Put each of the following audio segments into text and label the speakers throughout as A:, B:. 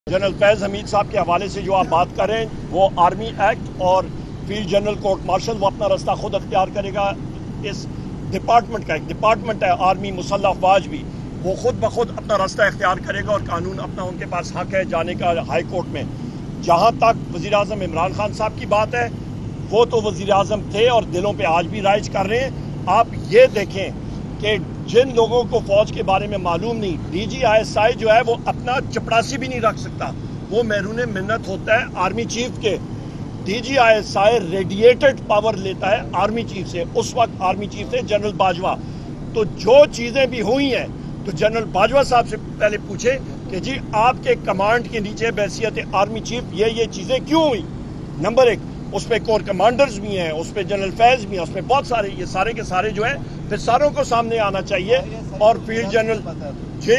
A: General फैज़ हमीद साहब के हवाले से जो आप बात कर रहे हैं वो आर्मी एक्ट और फील्ड जनरल कोर्ट मार्शल वो अपना रास्ता खुद अख्तियार करेगा। इस डिपार्टमेंट का एक डिपार्टमेंट है आर्मी मुसल्लह अफवाज भी, वो खुद ब खुद अपना रास्ता अख्तियार करेगा और कानून अपना उनके पास हक है जाने का हाई कोर्ट में। जहाँ तक वज़ीर आज़म इमरान खान साहब की बात है, वो तो वज़ीर आज़म थे और दिलों पे आज भी राइज कर रहे हैं। आप ये देखें कि जिन लोगों को फौज के बारे में मालूम नहीं, DGISI जो है वो अपना चपरासी भी नहीं रख सकता, वो महरून मिन्नत होता है आर्मी चीफ के। DGISI रेडिएटेड पावर लेता है आर्मी चीफ से, उस वक्त आर्मी चीफ थे जनरल बाजवा। तो जो चीज़ें भी हुई हैं तो जनरल बाजवा साहब से पहले पूछे कि जी आपके कमांड के नीचे बहैसियत आर्मी चीफ ये चीज़ें क्यों हुई। नंबर एक, उस पर कोर कमांडर्स भी हैं, उस पर जनरल फैज़ भी हैं, उस पर बहुत सारे, ये सारे के सारे जो हैं फिर सारों को सामने आना चाहिए। और फील्ड जनरल जी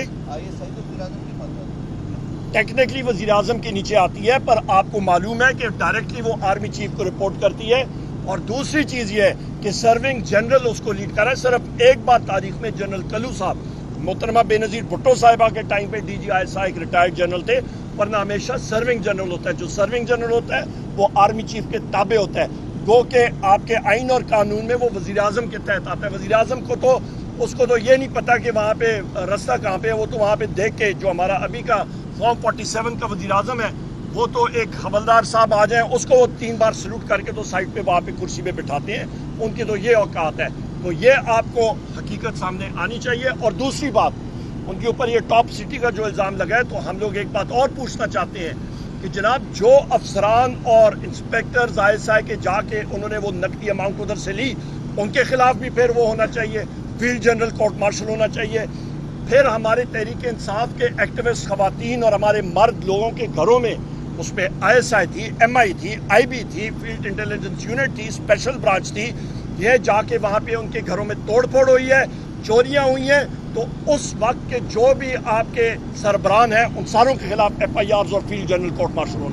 A: टेक्निकली वज़ीर आज़म के नीचे आती है, पर आपको मालूम है कि डायरेक्टली वो आर्मी चीफ को रिपोर्ट करती है। और दूसरी चीज़ ये है कि सर्विंग जनरल उसको लीड कर रहा है। सिर्फ एक बार तारीख में जनरल कलू साहब, मोहतरमा बेनज़ीर भुट्टो साहिबा के टाइम पे DGISI एक रिटायर्ड जनरल थे, वरना हमेशा सर्विंग जनरल होता है। जो सर्विंग जनरल होता है वो आर्मी चीफ के ताबे होता है, गो के आपके आइन और कानून में वो वज़ीर आज़म के तहत आता है। वज़ीर आज़म को तो उसको तो ये नहीं पता कि वहाँ पे रास्ता कहाँ पे है, वो तो वहाँ पे देख के, जो हमारा अभी का फॉर्म 47 का वज़ीर आज़म है, वो तो एक हवलदार साहब आ जाए उसको वो 3 बार सलूट करके तो साइड पे वहाँ पे कुर्सी पे बिठाते हैं, उनकी तो ये औकात है। तो ये आपको हकीकत सामने आनी चाहिए। और दूसरी बात, उनके ऊपर ये टॉप सिटी का जो इल्ज़ाम लगा है, तो हम लोग एक बात और पूछना चाहते हैं कि जनाब जो अफसरान और इंस्पेक्टर्स ISI के जाके उन्होंने वो नकदी अमाउंट उधर से ली, उनके खिलाफ भी फिर वो होना चाहिए, फील्ड जनरल कोर्ट मार्शल होना चाहिए। फिर हमारे तहरीक इंसाफ के एक्टिविस्ट खवातीन और हमारे मर्द लोगों के घरों में उस पर ISI थी, MI थी, IB थी, फील्ड इंटेलिजेंस यूनिट थी, स्पेशल ब्रांच थी, ये जाके वहाँ पे उनके घरों में तोड़ फोड़ हुई है, चोरियाँ हुई हैं। तो उस वक्त के जो भी आपके सरबरान हैं उन सारों के खिलाफ FIRs और फील्ड जनरल कोर्ट मार्शल होना